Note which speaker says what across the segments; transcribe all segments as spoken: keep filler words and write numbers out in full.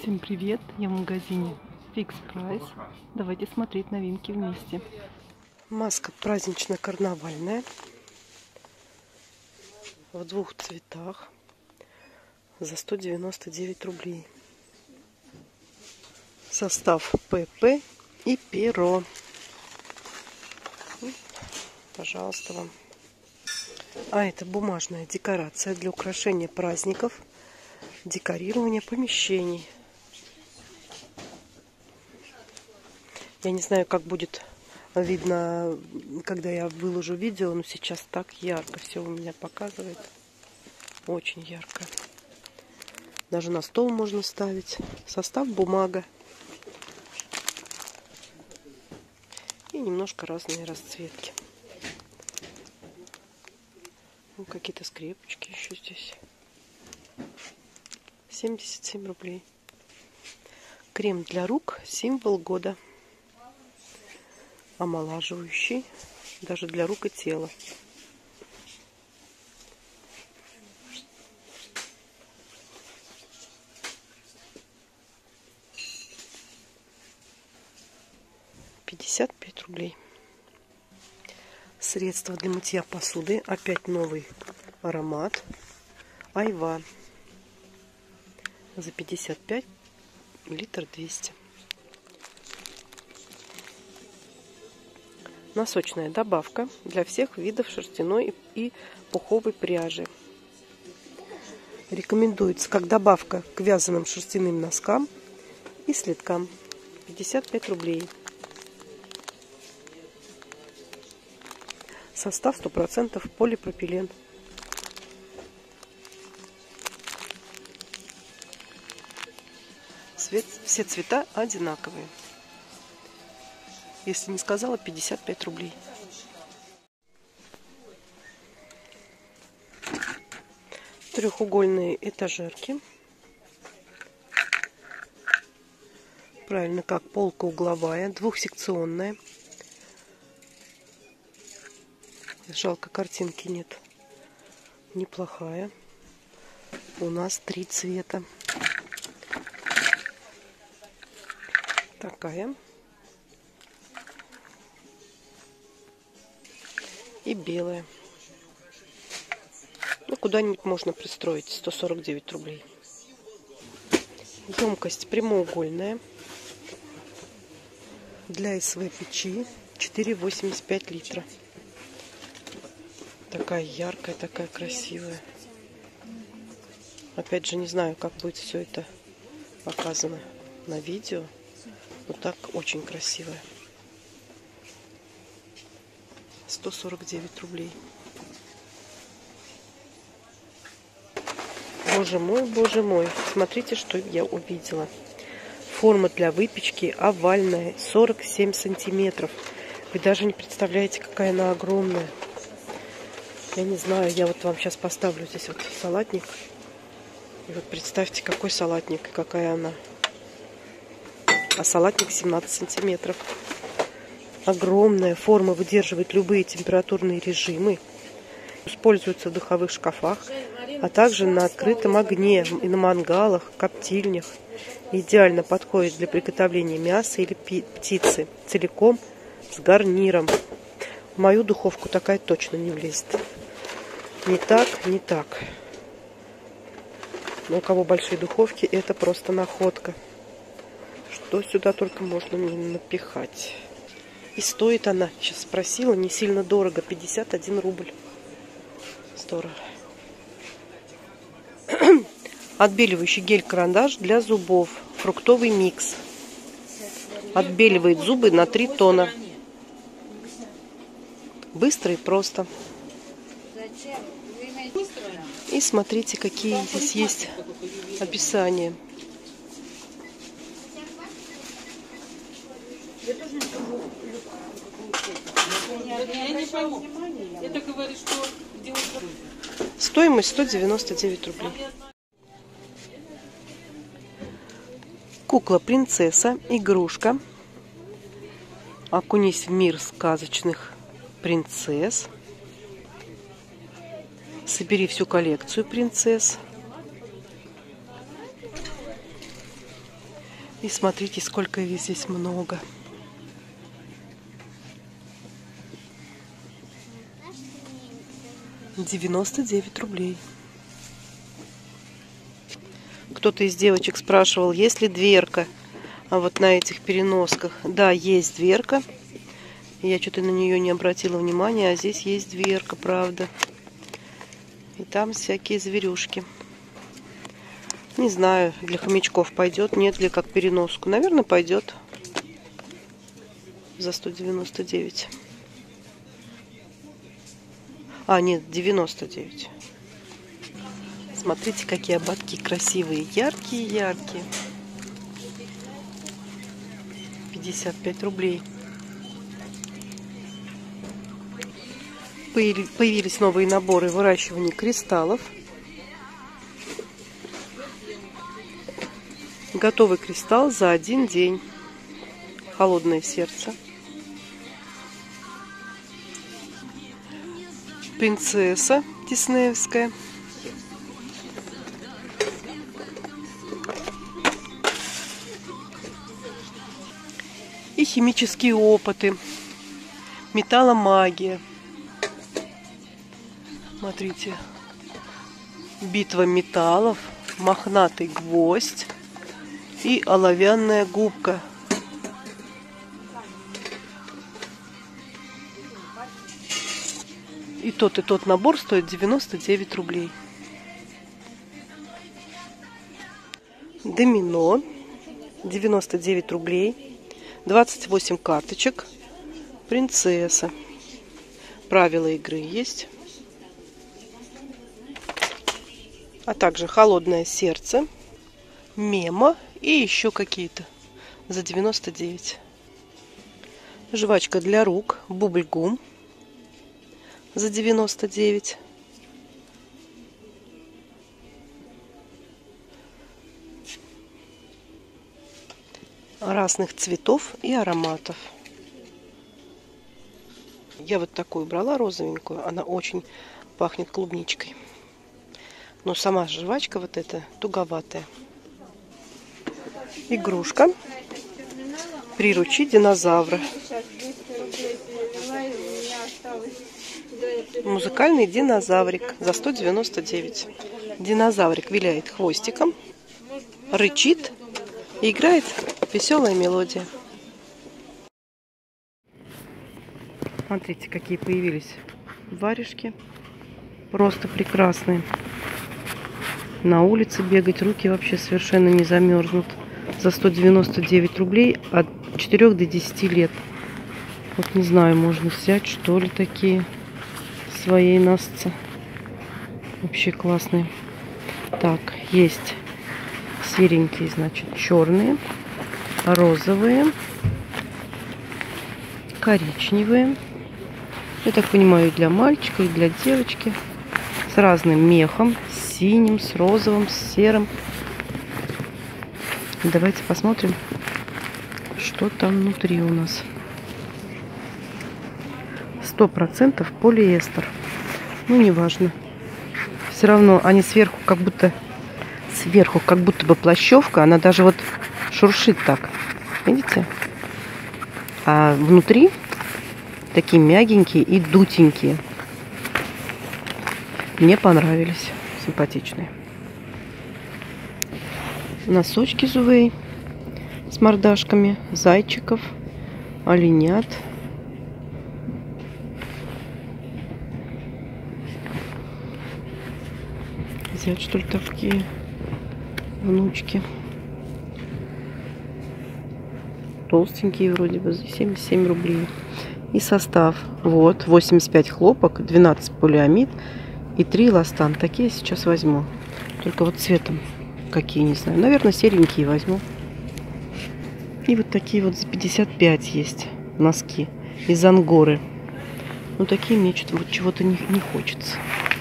Speaker 1: Всем привет! Я в магазине Fix Price. Давайте смотреть новинки вместе. Маска празднично-карнавальная в двух цветах за сто девяносто девять рублей. Состав ПП и перо. Пожалуйста, вам. А это бумажная декорация для украшения праздников, декорирования помещений. Я не знаю, как будет видно, когда я выложу видео, но сейчас так ярко все у меня показывает. Очень ярко. Даже на стол можно ставить. Состав бумага. И немножко разные расцветки. Ну, какие-то скрепочки еще здесь. семьдесят семь рублей. Крем для рук. Символ года. Омолаживающий. Даже для рук и тела. пятьдесят пять рублей. Средство для мытья посуды. Опять новый аромат. Айва. За пятьдесят пять, литр двести. Носочная добавка для всех видов шерстяной и пуховой пряжи. Рекомендуется как добавка к вязаным шерстяным носкам и следкам. пятьдесят пять рублей. Состав сто процентов полипропилен. Цвет, все цвета одинаковые. Если не сказала, пятьдесят пять рублей. Трехугольные этажерки. Правильно, как полка угловая, двухсекционная. Жалко, картинки нет. Неплохая. У нас три цвета. Такая. И белая. Ну, куда-нибудь можно пристроить. сто сорок девять рублей. Емкость прямоугольная. Для СВ печи. четыре восемьдесят пять литра. Такая яркая, такая красивая. Опять же, не знаю, как будет все это показано на видео. Вот так очень красивая. сто сорок девять рублей. Боже мой, боже мой. Смотрите, что я увидела. Форма для выпечки овальная. сорок семь сантиметров. Вы даже не представляете, какая она огромная. Я не знаю, я вот вам сейчас поставлю здесь вот салатник. И вот представьте, какой салатник и какая она. А салатник семнадцать сантиметров. Огромная форма, выдерживает любые температурные режимы. Используется в духовых шкафах, а также на открытом огне и на мангалах, коптильнях. Идеально подходит для приготовления мяса или птицы целиком с гарниром. В мою духовку такая точно не влезет. Не так, не так. Но у кого большие духовки, это просто находка. Что сюда только можно напихать. И стоит она, сейчас спросила, не сильно дорого, пятьдесят один рубль. Здорово. Отбеливающий гель-карандаш для зубов. Фруктовый микс. Отбеливает зубы на три тона. Быстро и просто. И смотрите, какие здесь есть описания. Стоимость сто девяносто девять рублей. Кукла-принцесса, игрушка. Окунись в мир сказочных принцесс. Собери всю коллекцию принцесс. И смотрите, сколько их здесь много. девяносто девять рублей. Кто-то из девочек спрашивал, есть ли дверка. А вот на этих переносках. Да, есть дверка. Я что-то на нее не обратила внимания. А здесь есть дверка, правда. И там всякие зверюшки. Не знаю, для хомячков пойдет, нет ли как переноску. Наверное, пойдет. За сто девяносто девять. А, нет, девяносто девять. Смотрите, какие ободки красивые. Яркие-яркие. пятьдесят пять рублей. Появились новые наборы выращивания кристаллов. Готовый кристалл за один день. Холодное сердце. Принцесса диснеевская. И химические опыты. Металломагия. Смотрите. Битва металлов. Мохнатый гвоздь. И оловянная губка. И тот, и тот набор стоит девяносто девять рублей. Домино. девяносто девять рублей. двадцать восемь карточек. Принцесса. Правила игры есть. А также холодное сердце. Мема. И еще какие-то. За девяносто девять. Жвачка для рук. Бубльгум. За девяносто девять. Разных цветов и ароматов. Я вот такую брала, розовенькую. Она очень пахнет клубничкой. Но сама жвачка вот эта туговатая. Игрушка. Приручи динозавра. Музыкальный динозаврик за сто девяносто девять. Динозаврик виляет хвостиком, рычит и играет веселая мелодия. Смотрите, какие появились варежки. Просто прекрасные. На улице бегать, руки вообще совершенно не замерзнут. За сто девяносто девять рублей от четырёх до десяти лет. Вот не знаю, можно взять, что ли, такие своей носцы. Вообще классные. Так, есть серенькие, значит, черные, розовые, коричневые. Я так понимаю, для мальчика, и для девочки. С разным мехом, с синим, с розовым, с серым. Давайте посмотрим, что там внутри у нас. Сто процентов полиэстер. Ну, неважно. Все равно они сверху как будто сверху как будто бы плащевка. Она даже вот шуршит так. Видите? А внутри такие мягенькие и дутенькие. Мне понравились. Симпатичные. Носочки Зувей с мордашками зайчиков, оленят. Взять, что ли, такие внучки. Толстенькие вроде бы, за семьдесят семь рублей. И состав. Вот, восемьдесят пять хлопок, двенадцать полиамид и три эластан. Такие я сейчас возьму. Только вот цветом какие, не знаю. Наверное, серенькие возьму. И вот такие вот за пятьдесят пять есть носки из ангоры. Ну, такие мне что-то вот чего-то не, не хочется.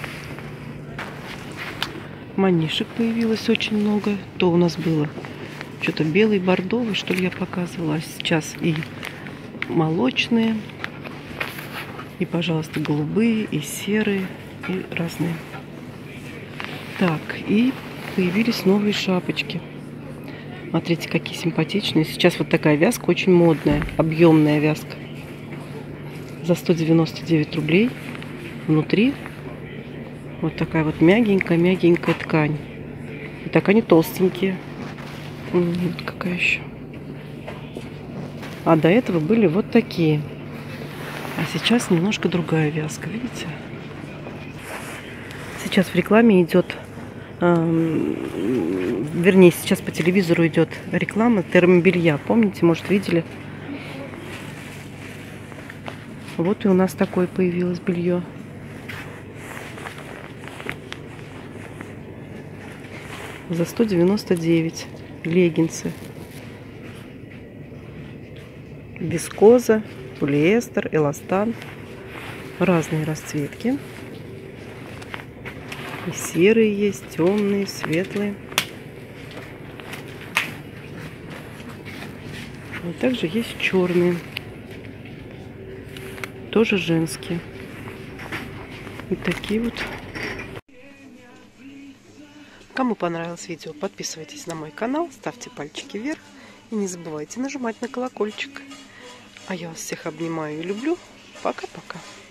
Speaker 1: Манишек появилось очень много. То у нас было что-то белый, бордовый, что ли, я показывала. А сейчас и молочные, и, пожалуйста, голубые, и серые, и разные. Так, и появились новые шапочки. Смотрите, какие симпатичные. Сейчас вот такая вязка очень модная, объемная вязка. За сто девяносто девять рублей. Внутри вот такая вот мягенькая-мягенькая ткань. И так они толстенькие. Вот какая еще. А до этого были вот такие. А сейчас немножко другая вязка, видите? Сейчас в рекламе идет, э, вернее, сейчас по телевизору идет реклама термобелья. Помните, может, видели? Вот и у нас такое появилось белье. За сто девяносто девять. Леггинсы. Вискоза, полиэстер, эластан. Разные расцветки. И серые есть, темные, светлые. И также есть черные. Тоже женские. И такие вот. Кому понравилось видео, подписывайтесь на мой канал, ставьте пальчики вверх и не забывайте нажимать на колокольчик. А я вас всех обнимаю и люблю. Пока-пока.